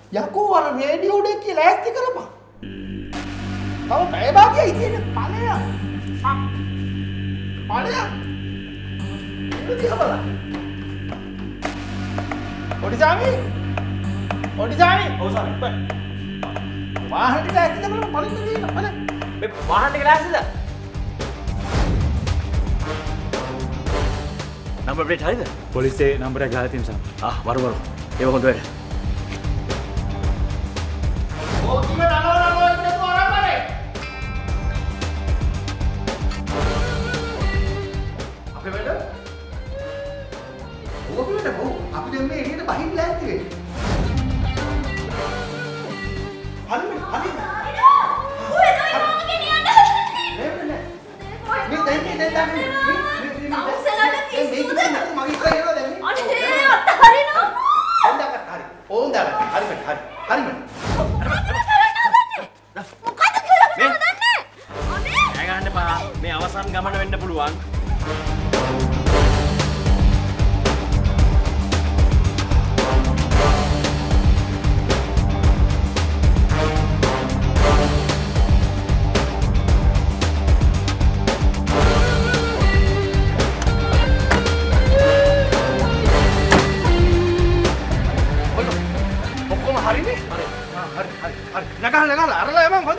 යකෝ අර රේඩියෝ එකේ කියලා ඈස්ති කරපන්. තව පැය භාගයයි තියෙන්නේ ඵලයක්. ඵලයක්. ඉතින් බලන්න. ඔඩිසාමි. ඔව් සර්. වාහන ටික ඈස්ති කරලා පලින්න දෙන්න. බලන්න. මේ වාහන ටික ඈස්තිද? නම්බර් ප්ලේට් හරිද? පොලිසියේ නම්බරයක් ගහලා තියෙනවා සර්. වරු. ඒක හොඳ වැඩ. ඕකිම නලෝ ඉන්න තෝරන්නේ. අපේ වැඩ. ඕකිමට බෝ අපි දැන් මේ එළියට බහින්න ලෑස්ති වෙන්නේ. හරිද? මේ අවසන් ගමන වෙන්න පුළුවන්. ඔක්කොම හරිනේ? හරි. නගහලා අරලා යමන් හොඳ.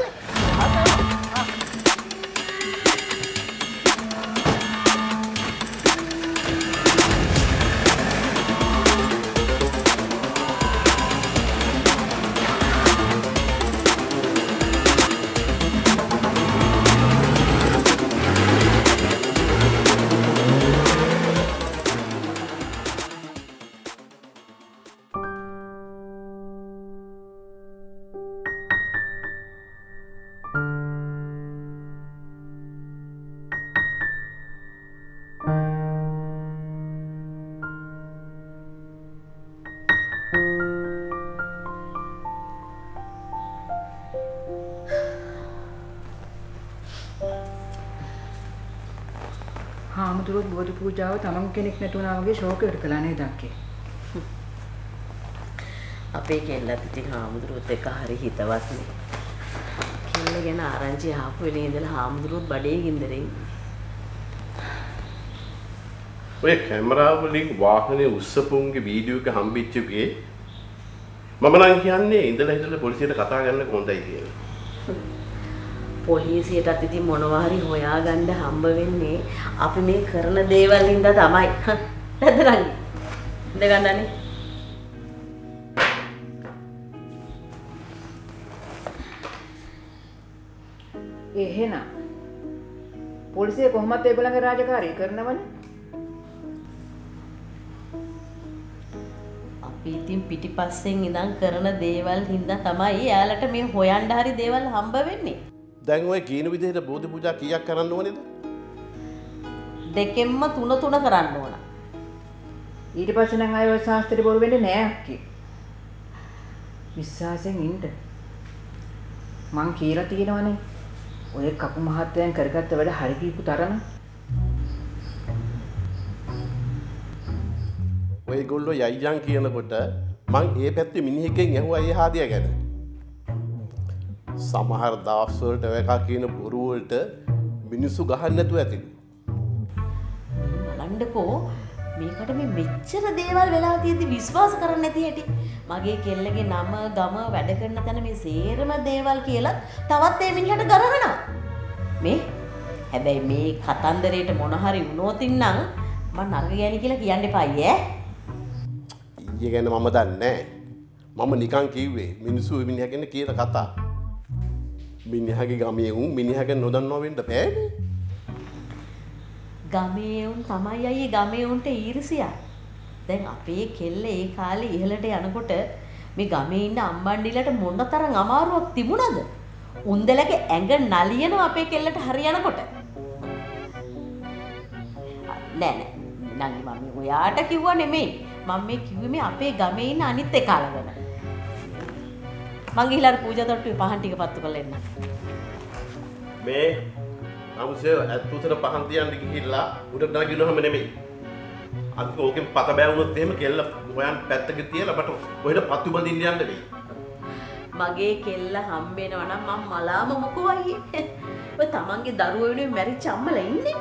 හාමුදුරුවෝ බෝධි පූජාව තමන් කෙනෙක් නැතුණා වගේ ශෝකයට කළා නේද අක්කේ? අපේ කෙල්ලත් ඉතින් හාමුදුරුවොත් එක්ක හරි හිතවත්නේ. කෙල්ල ගැන ආරංචි ආපු වෙලේ ඉඳලා හාමුදුරුවොත් බඩේ ගින්දරෙන්. ඔය කැමරාව වලින් වාහනේ උස්සපුන්ගේ වීඩියෝ එක හම්බෙච්ච එකේ මම නම් කියන්නේ ඉඳලා පොලිසියට කතා කරන්න කොහොඳයි කියලා. පොලිසියටත් ඉතින් මොනවා හරි හොයාගන්න හම්බ වෙන්නේ අපි මේ කරන දේවල් හින්දා තමයි. නැද්ද? ඉඳ ගන්නනේ. එහෙනම් පොලිසිය කොහොමද ඒගොල්ලන්ගේ රාජකාරිය කරනවනේ? අපි ඉතින් පිටිපස්සෙන් ඉඳන් කරන දේවල් හින්දා තමයි එයාලට මේ හොයන්න හරි දේවල් හම්බ වෙන්නේ. දැන් ඔය කීන විදිහට බෝධි පූජා කීයක් කරන්න ඕනේද? දෙකෙන්ම තුන කරන්න ඕන. ඊට පස්සේ නම් ආයෙ ඔය ශාස්ත්‍රය බොරු වෙන්නේ නෑ අක්කේ. විශ්වාසයෙන් ඉන්න. මං කියලා තියෙනවනේ. ඔය කපු මහත්තයන් කරගත්ත වැඩ හරි කීපු තරම. ඔයගොල්ලෝ යයියන් කියනකොට මං ඒ පැත්තේ මිනිහෙක්ගෙන් ඇහුවා ඒ හාදියා ගැන. සමහර දවස් වලට ඔය එකා කියන බොරු වලට මිනිස්සු ගහන්න නැතුව ඇතිලු. බලන්නකෝ මේකට මේ මෙච්චර දේවල් වෙලා තියෙද්දි විශ්වාස කරන්නේ නැති හැටි. මගේ කෙල්ලගේ නම ගම වැඩ කරන තැන මේ සේරම දේවල් කියලා තවත් ඒ මිනිහට ගරවනවා. මේ හැබැයි මේ කතන්දරේට මොන හරි වුණොත් නම් මම නරක ගෑණි කියලා කියන්න එපායි ඈ. ඊයේ ගැන මම දන්නේ නැහැ. මම නිකන් කිව්වේ මිනිස්සු මිනිහා ගැන කියන කතා. මිනිහාගේ ගමේ උන් මිනිහාගේ නොදන්නව වෙන්න බෑනේ. ගමේ උන් තමයි අයියේ ගමේ උන්ට ඊර්ෂියා. දැන් අපේ කෙල්ල ඒ කාලේ ඉහළට යනකොට මේ ගමේ ඉන්න අම්බණ්ඩිලට මොනතරම් අමාරුවක් තිබුණාද? උන්දලගේ ඇඟ නලියනවා අපේ කෙල්ලට හරියනකොට. නෑ නංගි මම ඔයාට කිව්වා නෙමෙයි. මම මේ කිව්වේ මේ අපේ ගමේ ඉන්න අනිත් එකාලා ගැන. මං ගිහලා පූජා තට්ටුවේ පහන් ටික පත්තු කරලා එන්න. මේ අමුසේ ඇත්තුතර පහන් තියන්න ගිහිල්ලා උඩට නගිනවම නෙමෙයි. අද ඕකෙන් පත බෑවුනොත් එහෙම කෙල්ල හොයන් පැත්තක තියලා මට ඔහෙට පත්තු බඳින්න යන්න වෙයි. මගේ කෙල්ල හම්බ වෙනවා නම් මම මලාම මොකෝ අයියේ. ඔය තමන්ගේ දරුවෝ වෙනුවෙන් මැරිච්ච අම්මලා ඉන්නේ.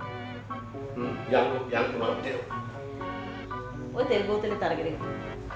යන්කෝ මම ඔය තෙල් බෝතලේ තරගෙන ඉන්න.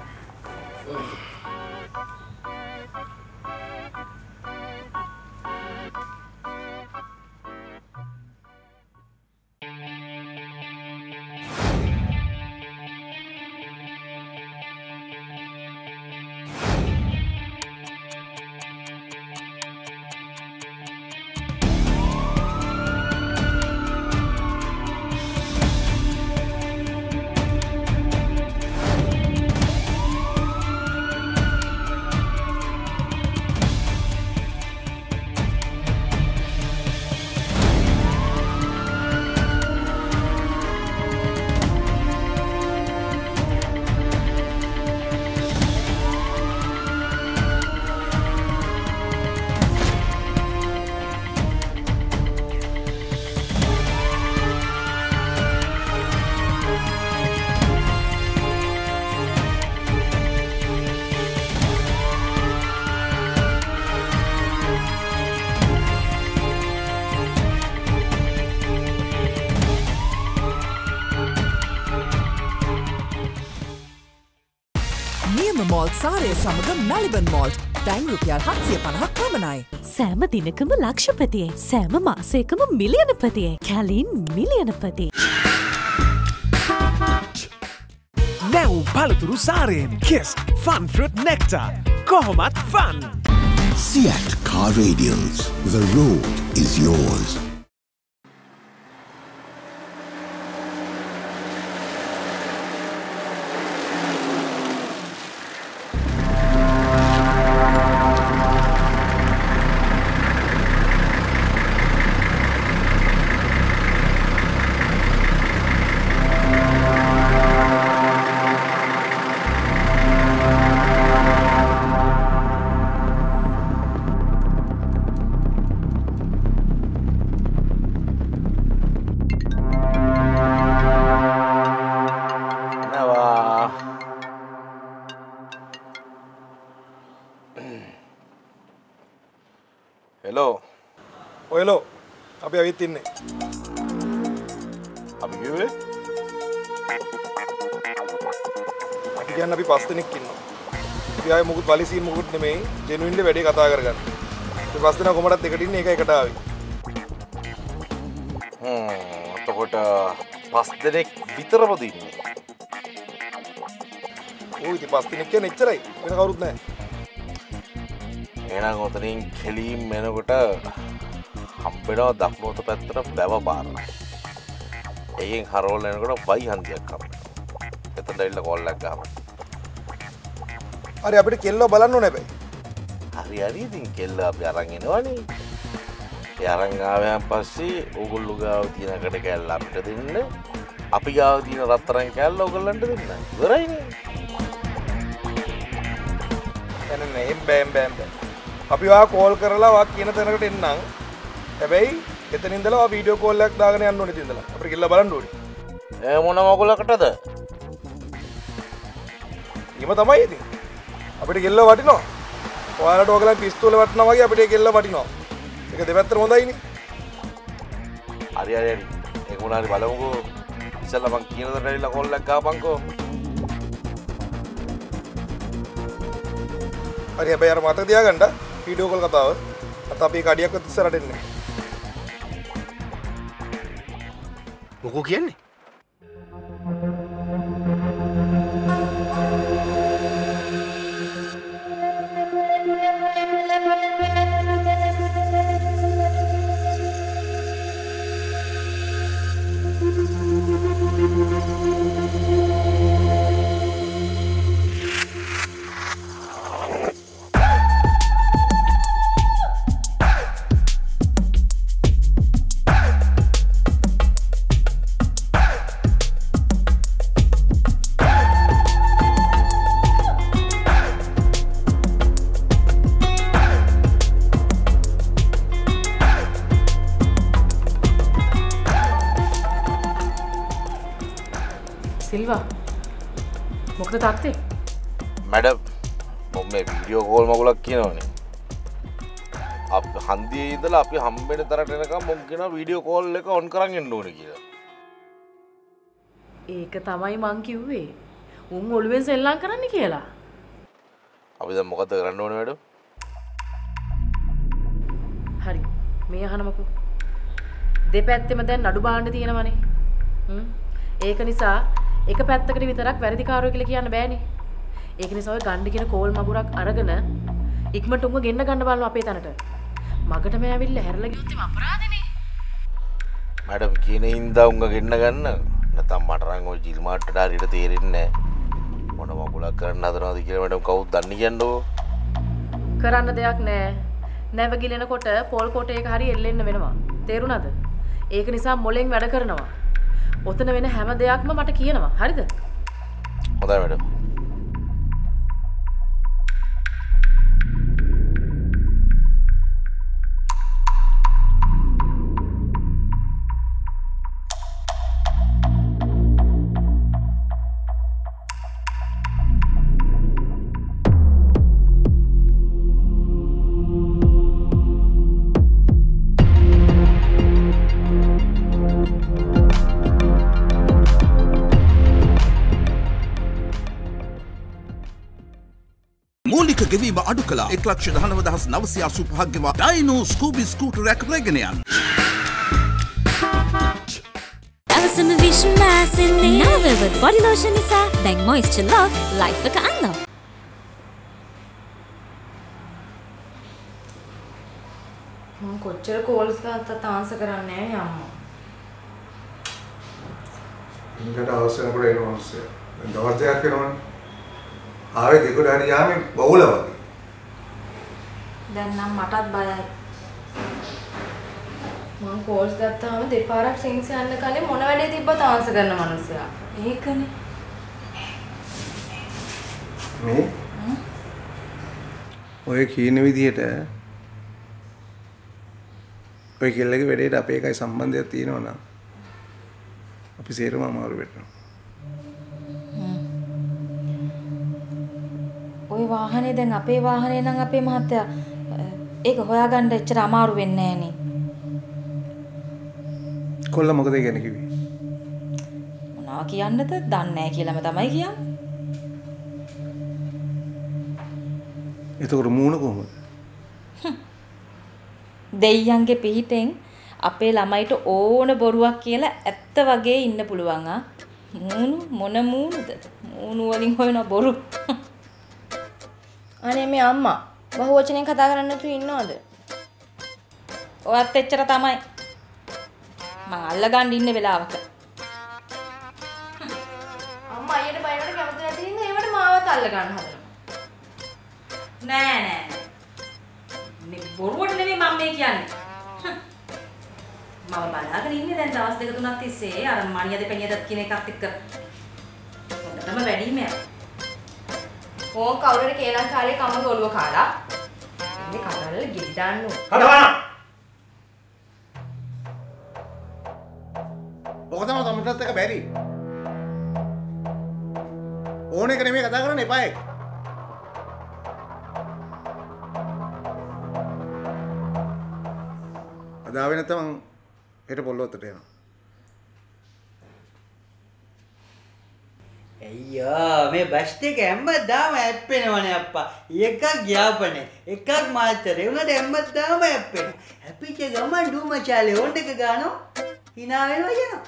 මෝල්ට් සාරය සමග මැලිබන් මෝල්ට් ටයිම් රුපියල් 750ක් පමණයි. සෑම දිනකම ලක්ෂපතියේ සෑම මාසයකම මිලියනපතියේ කැලින් මිලියනපති. නැව් පළතුරු සාරයෙන් කිස් ෆන් ෆෘට් නෙක්ටර් කොහොමත් fun. Seat Car Radials. The road is yours. ඔයලෝ අපි ඇවිත් ඉන්නේ. අපි කිව්වේ අපි කියන්නේ අපි 5 දෙනෙක් ඉන්නවා. අපි ආයේ මොකුත් වලිසීන් මොකුත් නෙමෙයි ජෙනුයින්ලි වැඩේ කතා කරගන්න. අපි 5 දෙනා කොමඩත් එකට ඉන්නේ එක එකට ආවේ. එතකොට 5 දෙනෙක් විතරමද ඉන්නේ? ඔය ඉතින් 5 දෙනෙක් කියන්නේ එච්චරයි. වෙන කවුරුත් නැහැ. එහෙනම් ඔතනින් කෙලින් එනකොට හම්බෙනවා දකුණුත පැත්තට බැව පාර. ඒකෙන් හරවල යනකොට වයි හන්දියක් හම්බෙනවා. එතනට ඇවිල්ලා කෝල් එකක් ගහමු. හරි අපිට කෙල්ලව බලන්න ඕනේ හැබැයි. හරි ඉතින් කෙල්ල අපි අරන් එනවනේ. ඒ අරන් ආවයන් පස්සේ ඕගොල්ලෝ ගාව තියෙන කඩ කැල්ල අපිට දෙන්න. අපි ගාව තියෙන රත්තරන් කැල්ල ඕගොල්ලන්ට දෙන්න. ඉවරයිනේ. එන්නේ බෑම්. අපි වා කෝල් කරලා වා කියන තැනකට එන්නම්. හැබැයි එතන ඉඳලා වීඩියෝ කෝල් එකක් දාගෙන යන්න ඕනේ ඉතින් ඉඳලා. අපිට ගිහලා බලන්න ඕනේ. මොන මොකලකටද? ඊම තමයි ඉතින්. අපිට ගෙල්ල වටිනවා. ඔයාලට ඔයගලන් පිස්තෝල වටිනවා වගේ අපිට ගෙල්ල වටිනවා. ඒක දෙපැත්තට හොඳයිනේ. හරි. ඒක මොනාරි බලමුකෝ. ඉස්සෙල්ලා මං කියන දේ ඇවිල්ලා කෝල් එකක් ගහපන්කෝ. හරි හැබැයි අර මතක තියාගන්න වීඩියෝ කෝල් කතාව. අත අපි කඩියක්වත් ඉස්සරහට එන්නේ. මොකෝ කියන්නේ? සිල්වා මොකද තාත්තේ? මැඩම් මොම් මේ වීඩියෝ කෝල් මගුලක් කියනවනේ. අපි හන්දියේ ඉඳලා අපි හම්බෙන්න තරට එනකම් මොම් කියනවා වීඩියෝ කෝල් එක ඔන් කරන් ඉන්න ඕනේ කියලා. ඒක තමයි මං කිව්වේ. උන් ඔළුවෙන් සෙල්ලම් කරන්න කියලා. අපි දැන් මොකද කරන්න ඕනේ මැඩම්? හරි. මේ අහනමකෝ. දෙපැත්තෙම දැන් නඩු බාන්න තියෙනවනේ. ඒක නිසා එක පැත්තකට විතරක් වැරදිකාරයෝ කියලා කියන්න බෑනේ. ඒක නිසා ඔය ගන්න කියන කෝල් මගුරක් අරගෙන ඉක්මනට උංග ගෙන්න ගන්න බලන්න අපේ තැනට. මගටම ඇවිල්ලා හැරලා ගියොත් එම අපරාධනේ. මැඩම් කියන හින්දා උංග ගෙන්න ගන්න. නැත්නම් මට නම් ඔය ජිල් මාට්ටට හරියට තේරෙන්නේ නැහැ. මොන මගුලක් කරන්න හදනවද කියලා මැඩම් කවුද දන්නේ කියන්නකෝ. කරන්න දෙයක් නැහැ. නැවගිලෙනකොට පොල් කොටේක හරි එල්ලෙන්න වෙනවා. තේරුණාද? ඒක නිසා මොලෙන් වැඩ කරනවා. ඔතන වෙන හැම දෙයක්ම මට කියනවා. හරිද? හොඳයි මැඩම්. මූලික ගෙවීම අඩු කළා 1,19,985 ගෙවා ඩයිනෝ ස්කූබි ස්කූටරයක් රැගෙන යන්න. අවසම විශ්වාසෙන්නේ නවවද බොඩි ලෝෂන් නිසා දැන් මොයිස්චර් ලොක් ලයිෆ් එක අන්නවා. මම කොච්චර කෝල්ස් ගත්තත් ආන්සර් කරන්නේ නැහැ අම්මා. ඉන්කට අවශ්‍ය කරේ නෝන්සේ. දවස් දෙකක් වෙනවනේ. ආවේ දෙකට හරි යාමේ බවුල වගේ. දැන් නම් මටත් බයයි. මම කෝල්ස් ගත්තාම දෙපාරක් සිංස් යන්න කලින් මොන වැඩේ තිබ්බත් ආන්සර් කරන මිනිස්සයා. ඒකනේ. මේ ඔය කියන විදිහට ඔය කෙල්ලගේ වැඩේට අපේ එකයි සම්බන්ධයක් තියෙනවා නම් අපි සේරම අමාරු වෙනවා. ওই වාහනේ දැන් අපේ වාහනේ නම් අපේ මහත්තයා ඒක හොයාගන්න එච්චර අමාරු වෙන්නේ නැහැ නේ. කොල්ල මොකද කියන්නේ කිව්වේ? මොනවා කියන්නද? දන්නේ නැහැ කියලාම තමයි කියන්නේ. එතකොට මූණ කොහොමද? දෙයියන්ගේ පිහිටෙන් අපේ ළමයිට ඕන බොරුවක් කියලා ඇත්ත වගේ ඉන්න පුළුවන් ආ. මූණු මොන මූණුද? මූණු වලින් හොයන බොරු. අනේ මේ අම්මා බහුව වචනෙන් කතා කරන්න නැතුව ඉන්නවද? ඔයත් එච්චර තමයි. මං අල්ලගන්න ඉන්න වෙලාවක. අම්මා අයියට බයවට කැමති නැති ඉන්න ඒවට මාවත් අල්ල ගන්න හදනවා. නෑ නෑ. මේ බොරුවට නෙමෙයි මම මේ කියන්නේ. මම බලාගෙන ඉන්නේ දැන් දවස් දෙක තුනක් තිස්සේ අර මණියද පෙණියද කියන එකත් එක්ක. හොඳටම වැඩිම යනවා. ඕක කවුරුරි කේලම් කාලේ කම ගොළුව කාලා ඉන්නේ කඩවල ගෙඩි දාන්න ඕන. හදවන. ඔක තමයි තමටත් එක බැරි. ඕන එක නෙමෙයි කතා කරන්න එපා ඒක. අදාවේ නැත්නම් හෙට පොල්ලොත්තට යනවා. අයියෝ මේ බස් එක හැමදාම ඇප්පෙනවනේ අප්පා. එකක් ගියාපනේ එකක් මාතරේ උනට හැමදාම ඇප්පෙනවා. හැපිච්ච ගමන් ඩූමචාලේ ඕන් එක ගානෝ hina වෙනවා කියනවා.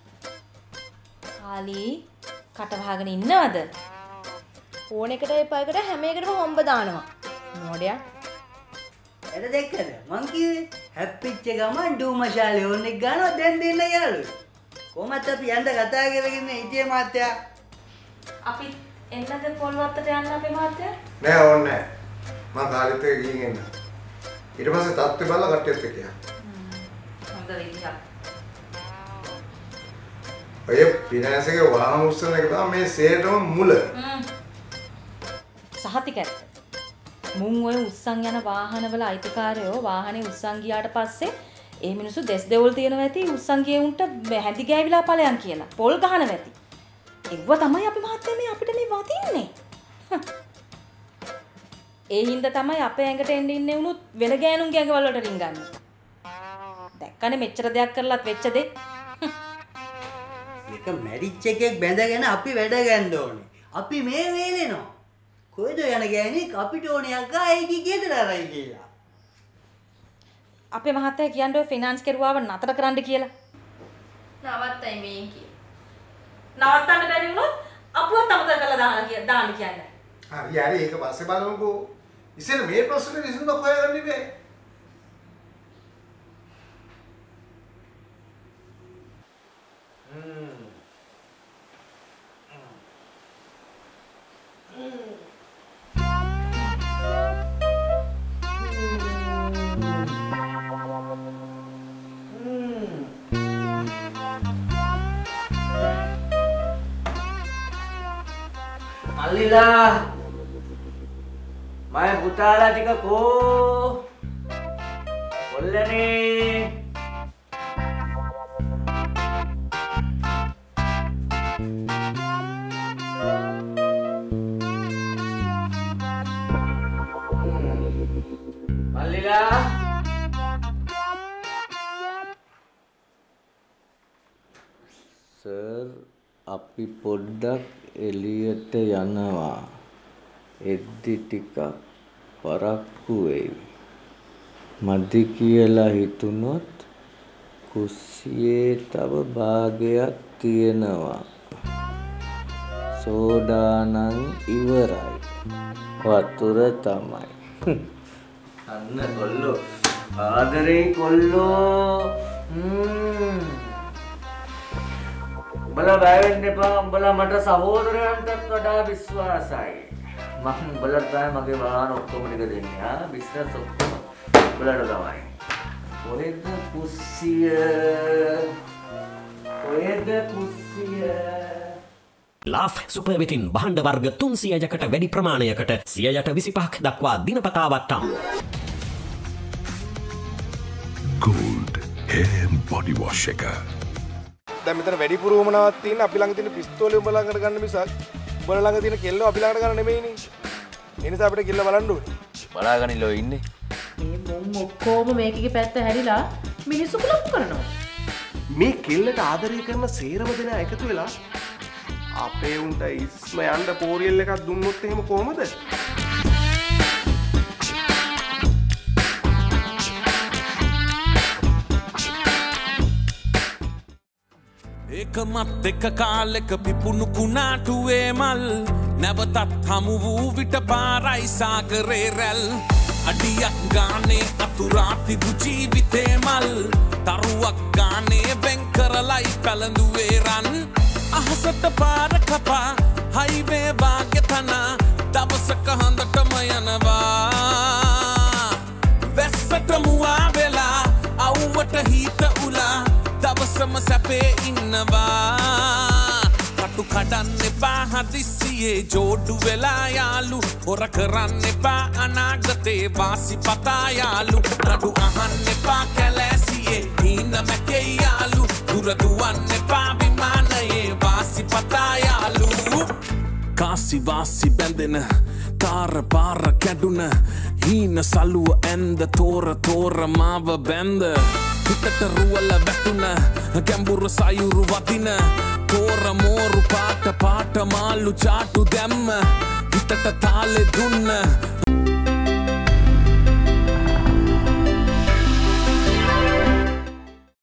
කාලි කට වහගෙන ඉන්නවද? ඕන එකට එපා එකට හැම එකටම හොම්බ දානවා. මොඩියා. එද දෙක්කද මං කිව්වේ හැපිච්ච ගමන් ඩූමචාලේ ඕන් එක ගානෝ දැන් දෙන්න යාළුවෝ. කොහමද අපි යන්න කතා කරගෙන ඉතියේ මාත්‍යා. අපි එන්නද පොල්වත්තට යන්න අපේ මහත්තයා? නෑ ඕනේ නෑ. මම කාලෙත් එක ගිහින් එන්න. ඊට පස්සේ තාත්තේ බලලා කට්ටියත් එක්ක යන්න. හොඳ විදිහක්. ඔය ෆිනෑන්ස් එකේ වාහන උස්සන එක තමයි මේ සේරටම මුල. සහතික ඇත්ත. මුන් ඔය උස්සන් යන වාහනවල අයිතිකාරයෝ වාහනේ උස්සන් ගියාට පස්සේ ඒ මිනිස්සු දෙස් දෙවල් තියෙනවා ඇති උස්සන් ගියේ උන්ට හැඳි ගෑවිලා ඵලයන් කියලා. පොල් ගහනවා ඇති. ඒව තමයි අපි මහත්තයා මේ අපිට මේ වදින්නේ. ඒ හින්දා තමයි අපේ ඇඟට එන්න ඉන්නේ උනුත් වෙන ගෑනුන්ගේ ඇඟවල වලට රින්ගන්නේ. දැක්කනේ මෙච්චර දෙයක් කරලත් වෙච්ච දේ. මේක මැරිච් එකෙක් බැඳගෙන අපි වැඩ ගන්න ඕනේ. අපි මේ වේලෙනවා. කොයිද යන ගෑණික් අපිට ඕනේ අක්කා ඒකී ගෙදර අරයි කියලා. අපේ මහත්තයා කියන්නේ ඔය ෆිනන්ස් කෙරුවාව නතර කරන්න කියලා. නවත්තයි මේ කිය. නවත්තන්න බැරි වුණොත් අපුවත් අමතක කරලා දාන්න කියන්නේ. හරි හරි ඒක පස්සේ බලමුකෝ. ඉතින් මේ ප්‍රශ්නේ විසඳුමක් හොයාගන්න බෑ. මල්ලිලා මම පුතාලා ටික කෝ කොල්ලනේ මල්ලිලා සර් අපි පොඩ්ඩක් එළියට යනවා. එද්දි ටිකක් පරක්කු වෙයි. මදි කියලා හිතුනොත් කුස්සියේ තව භාගයක් තියෙනවා. සෝඩා නම් ඉවරයි. වතුර තමයි. අන්න කොල්ලෝ. ආදරේ කොල්ලෝ. උඹලා බය වෙන්න එපා. උඹලා මට සහෝදරයන්ටත් වඩා විශ්වාසයි. මම උඹලට තමයි මගේ වාහන ඔක්කොම ටික දෙන්නේ. ආ බිස්නස් ඔක්කොම උඹලට තමයි. කොහෙද කුස්සිය? කොහෙද කුස්සිය? ලාෆ් සුපර්විටින් භාණ්ඩ වර්ග 300කට වැඩි ප්‍රමාණයකට 125ක් දක්වා දිනපතා වට්ටම්. Gold hair and body wash එක. දැන් මෙතන වැඩිපුර උමනාවක් තියෙන අපි ළඟ තියෙන පිස්තෝලේ උඹ ළඟට ගන්න මිසක් උඹ ළඟ තියෙන කෙල්ල අපි ළඟට ගන්න නෙමෙයිනේ. ඒ නිසා අපිට කෙල්ල බලන්න ඕනේ. බලාගනින්න ඉන්නේ. මේ මොම් ඔක්කොම මේකගේ පැත්ත හැරිලා මිනිස්සු කුලප්පු කරනවා. මේ කෙල්ලට ආදරය කරන සේරම දෙනා එකතු වෙලා අපේ උන්ට ඉස්ම යන්න පෝරියල් එකක් දුන්නොත් එහෙම කොහමද? ඒකමත් එක කාලෙක පිපුණු කුණාටුවේ මල් නැවතත් හමු වූ විට පාරයි සාගරේ රැල් අඩියක් ගානේ අතුරා තිබු ජීවිතේ මල් තරුවක් ගානේ වෙන් කරලයි පැලඳුවේ රන් අහසට පාර කපා හයිවේ වාගේ තන දවසක හඳටම යනවා වැස්සට මුවා වෙලා අවුවට හිත උලා දවසම සැපේ ඉන්නවා කටු කඩන්න එපා හදිස්සියේ ජෝඩු වෙලා යාලු හොර කරන්න එපා අනාගතේ වාසි පතා යාලු නඩු අහන්න එපා කැලෑසියේ හීන මැකේ යාලු දුර දුවන්න එපා විමානයේ වාසි පතා යාලු කාසි වාසි බැඳෙන තාර පාර කැඩුන හීන සලුව ඇන්ද තෝර මාව බැන්ද හිතට රුවල වැටුන ගැඹුරු සයුරු වදින තෝර මෝරු පාට මාලු චාටු දැම්ම හිතට තාලෙ දුන්න